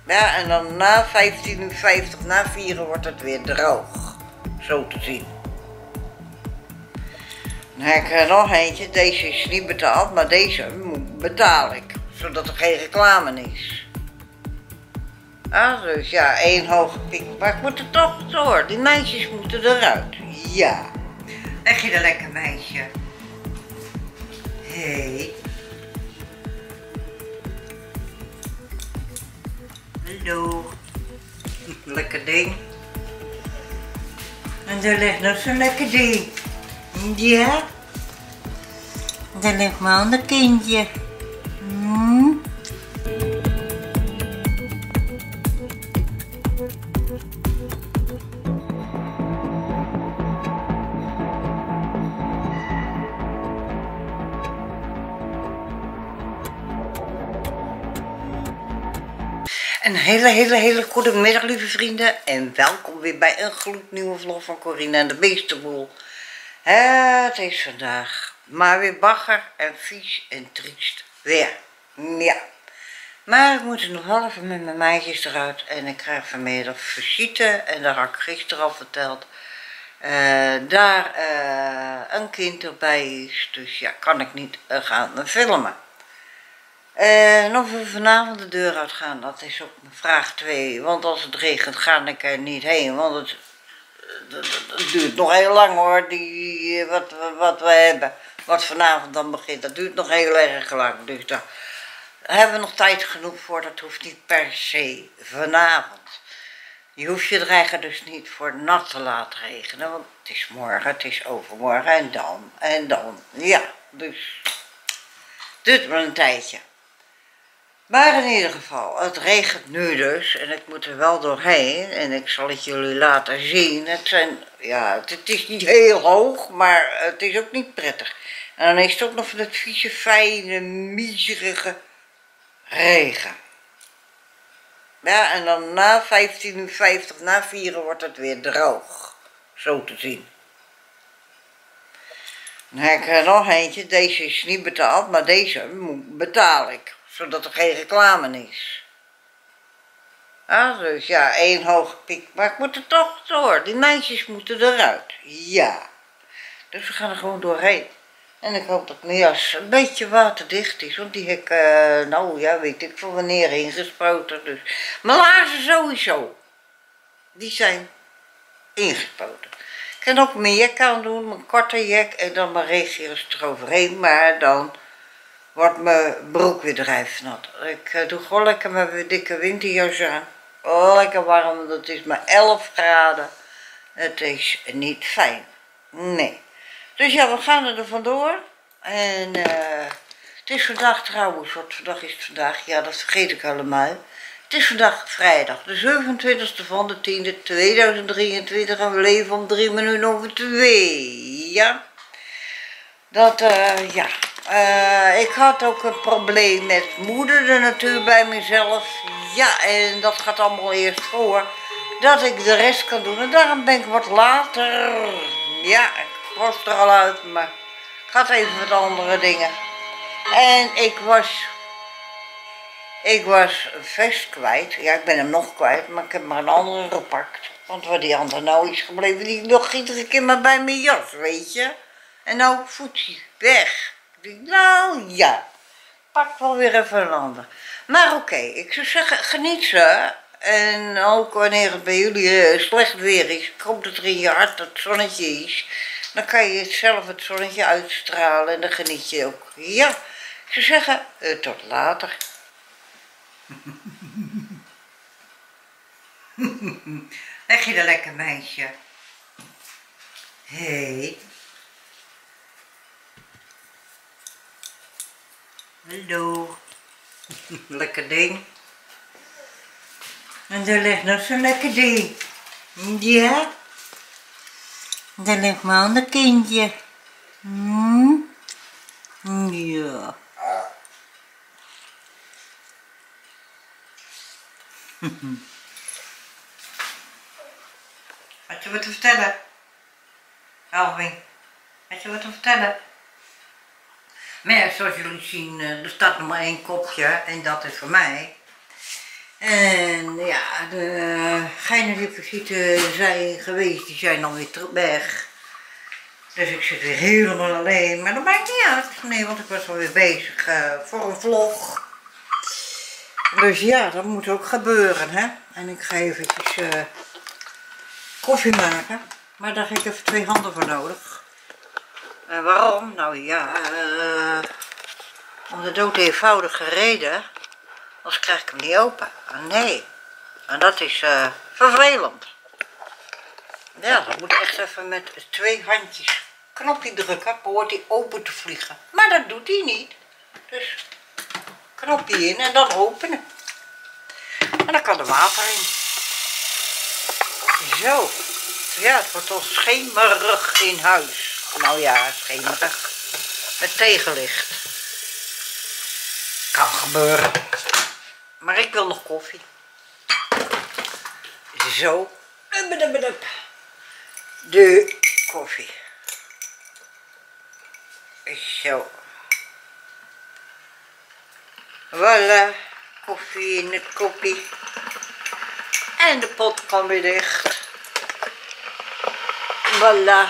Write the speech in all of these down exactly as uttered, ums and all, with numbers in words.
Ja, en dan na vijftien uur vijftig, na vieren wordt het weer droog. Zo te zien. Dan heb ik er nog eentje. Deze is niet betaald, maar deze betaal ik. Zodat er geen reclame is. Ah, dus ja, één hoge piek. Maar ik moet er toch door. Die meisjes moeten eruit. Ja. Leg je er lekker, meisje? Hé. Hey. Hallo. Lekker ding. En daar ligt nog zo'n lekker ding. Ja. Daar ligt mijn ander kindje. Hmm. Een hele, hele, hele goede middag, lieve vrienden. En welkom weer bij een gloednieuwe vlog van Corine en de Beestenboel. Het is vandaag maar weer bagger en vies en triest weer. Ja. Maar ik moet er nog wel even met mijn meisjes eruit. En ik krijg vanmiddag visite. En daar had ik gisteren al verteld. Uh, daar uh, een kind erbij is. Dus ja, kan ik niet uh, gaan filmen. En of we vanavond de deur uitgaan, dat is ook vraag twee. Want als het regent, ga ik er niet heen. Want het, het, het duurt nog heel lang hoor, die, wat, wat we hebben. Wat vanavond dan begint, dat duurt nog heel erg lang. Dus daar hebben we nog tijd genoeg voor, dat hoeft niet per se vanavond. Je hoeft je dreigen dus niet voor nat te laten regenen. Want het is morgen, het is overmorgen en dan en dan. Ja, dus het duurt maar een tijdje. Maar in ieder geval, het regent nu dus en ik moet er wel doorheen en ik zal het jullie laten zien. Het zijn, ja, het, het is niet heel hoog, maar het is ook niet prettig. En dan is het ook nog van het vieze, fijne, miserige regen. Ja, en dan na vijftien uur vijftig, na vieren wordt het weer droog. Zo te zien. Dan heb ik er nog eentje, deze is niet betaald, maar deze betaal ik. Zodat er geen reclame is. Ah, dus ja, één hoge piek. Maar ik moet er toch door. Die meisjes moeten eruit. Ja. Dus we gaan er gewoon doorheen. En ik hoop dat mijn jas een beetje waterdicht is. Want die heb ik, uh, nou ja, weet ik van wanneer ingespoten. Dus. Mijn laarzen sowieso. Die zijn ingespoten. Ik kan ook mijn jek aan doen, mijn korte jek. En dan mijn regenjas eroverheen. Maar dan wordt mijn broek weer drijfnat. Ik uh, doe gewoon lekker mijn dikke winterjas aan. Oh, lekker warm, want het is maar elf graden. Het is niet fijn. Nee. Dus ja, we gaan er vandoor. En uh, het is vandaag trouwens, wat vandaag is het vandaag? Ja, dat vergeet ik allemaal. Het is vandaag vrijdag, de zevenentwintigste van de tiende, tweeduizend drieëntwintig. En we leven om drie minuten over twee. Ja. Dat, uh, ja. Uh, ik had ook een probleem met moeder de natuur bij mezelf. Ja, en dat gaat allemaal eerst voor dat ik de rest kan doen. En daarom ben ik wat later. Ja, ik was er al uit, maar ik had even wat andere dingen. En ik was, ik was een vest kwijt. Ja, ik ben hem nog kwijt, maar ik heb maar een andere gepakt. Want waar die andere nou is gebleven, die nog iedere keer maar bij mijn jas, weet je. En nou voet hij weg. Nou ja, pak wel weer even een ander. Maar oké, okay, ik zou zeggen, geniet ze. En ook wanneer het bij jullie uh, slecht weer is, ik hoop dat er in je hart het zonnetje is. Dan kan je zelf het zonnetje uitstralen en dan geniet je ook. Ja, ik zou zeggen, uh, tot later. Leg je er lekker, meisje? Hé. Hey. Hallo. Lekker ding. En daar ligt nog zo'n lekker ding. Ja. Daar ligt mijn ander kindje. Hmm. Ja. Had je wat te vertellen? Alvin, had je wat te vertellen? Maar ja, zoals jullie zien, er staat nog maar één kopje en dat is voor mij. En ja, de geinen die visite zijn geweest, die zijn dan weer terug weg. Dus ik zit weer helemaal alleen, maar dat maakt niet uit. Nee, want ik was alweer bezig uh, voor een vlog. Dus ja, dat moet ook gebeuren, hè. En ik ga eventjes uh, koffie maken. Maar daar heb ik even twee handen voor nodig. En waarom? Nou ja, uh, om de dood eenvoudige reden. Anders krijg ik hem niet open. Ah, nee. En dat is uh, vervelend. Ja, dan moet ik echt even met twee handjes knopje drukken, behoort hij open te vliegen. Maar dat doet hij niet. Dus knopje in en dan openen. En dan kan er water in. Zo. Ja, het wordt al schemerig in huis. Nou ja, schemerig. Met tegenlicht. Kan gebeuren. Maar ik wil nog koffie. Zo. De koffie. Zo. Voilà. Koffie in het kopje. En de pot kan weer dicht. Voilà.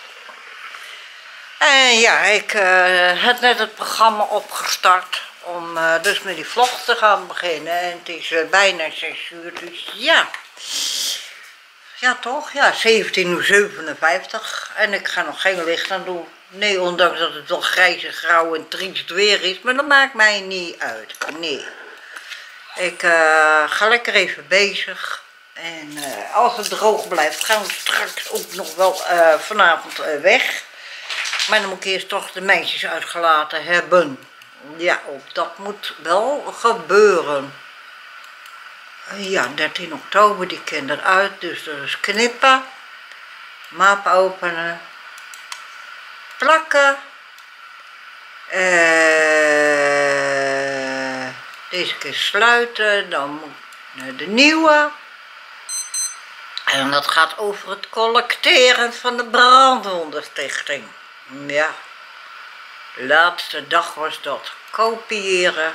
En ja, ik uh, heb net het programma opgestart om uh, dus met die vlog te gaan beginnen. En het is uh, bijna zes uur, dus ja. Ja toch? Ja, zeventien uur zevenenvijftig. En ik ga nog geen licht aan doen. Nee, ondanks dat het wel grijs en grauw en triest weer is. Maar dat maakt mij niet uit. Nee. Ik uh, ga lekker even bezig. En uh, als het droog blijft, gaan we straks ook nog wel uh, vanavond uh, weg. Maar dan moet ik eerst toch de meisjes uitgelaten hebben. Ja, dat moet wel gebeuren. Ja, dertien oktober, die kind eruit, dus dat is knippen, map openen, plakken, uh, deze keer sluiten, dan moet de nieuwe. En dat gaat over het collecteren van de brandwondenstichting. Ja, de laatste dag was dat kopiëren.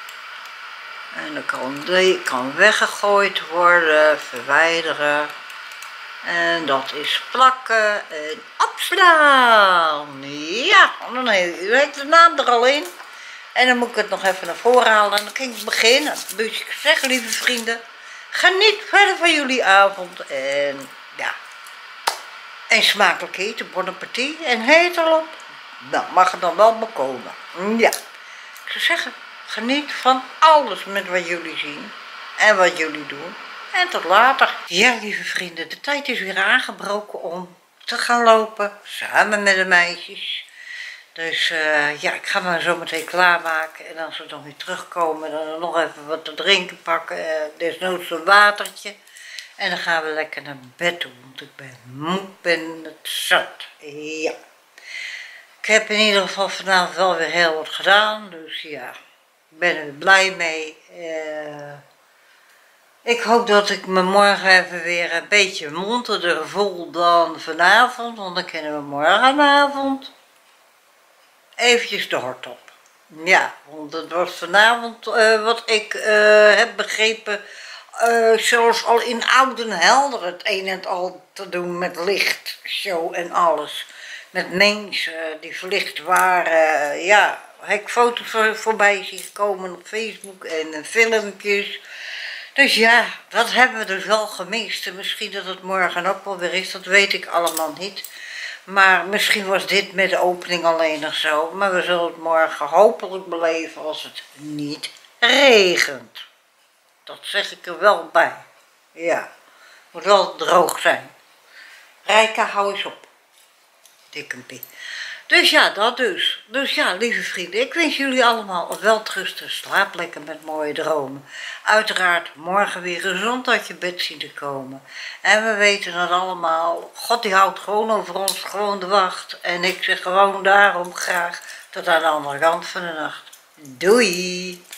En dan kan, die kan weggegooid worden, verwijderen. En dat is plakken en opslaan. Ja, dan heeft de naam er al in. En dan moet ik het nog even naar voren halen en dan kan ik beginnen. Dus ik zeg, lieve vrienden, geniet verder van jullie avond. En ja, en smakelijk eten, bon appetit en heet erop. Nou, mag het dan wel bekomen. Ja, ik zou zeggen, geniet van alles met wat jullie zien en wat jullie doen. En tot later. Ja, lieve vrienden, de tijd is weer aangebroken om te gaan lopen, samen met de meisjes. Dus uh, ja, ik ga me zo meteen klaarmaken en als we dan weer terugkomen, dan nog even wat te drinken pakken, uh, desnoods een watertje. En dan gaan we lekker naar bed toe, want ik ben moe, ben het zat. Ja. Ik heb in ieder geval vanavond wel weer heel wat gedaan, dus ja, ik ben er blij mee. Uh, ik hoop dat ik me morgen even weer een beetje monterder voel dan vanavond, want dan kunnen we morgenavond eventjes de hort op. Ja, want het was vanavond, uh, wat ik uh, heb begrepen, uh, zelfs al in Oudenhelder het een en al te doen met licht, show en alles. Met mensen die verlicht waren. Ja, heb ik foto's voor, voorbij zien komen op Facebook en uh, filmpjes. Dus ja, dat hebben we dus wel gemist. En misschien dat het morgen ook wel weer is, dat weet ik allemaal niet. Maar misschien was dit met de opening alleen nog zo. Maar we zullen het morgen hopelijk beleven als het niet regent. Dat zeg ik er wel bij. Ja, moet wel droog zijn. Rijka, hou eens op. Dikkempie. Dus ja, dat dus. Dus ja, lieve vrienden, ik wens jullie allemaal een welterusten. Slaap lekker met mooie dromen. Uiteraard morgen weer gezond uit je bed zien te komen. En we weten het allemaal. God die houdt gewoon over ons gewoon de wacht. En ik zeg gewoon daarom graag tot aan de andere kant van de nacht. Doei!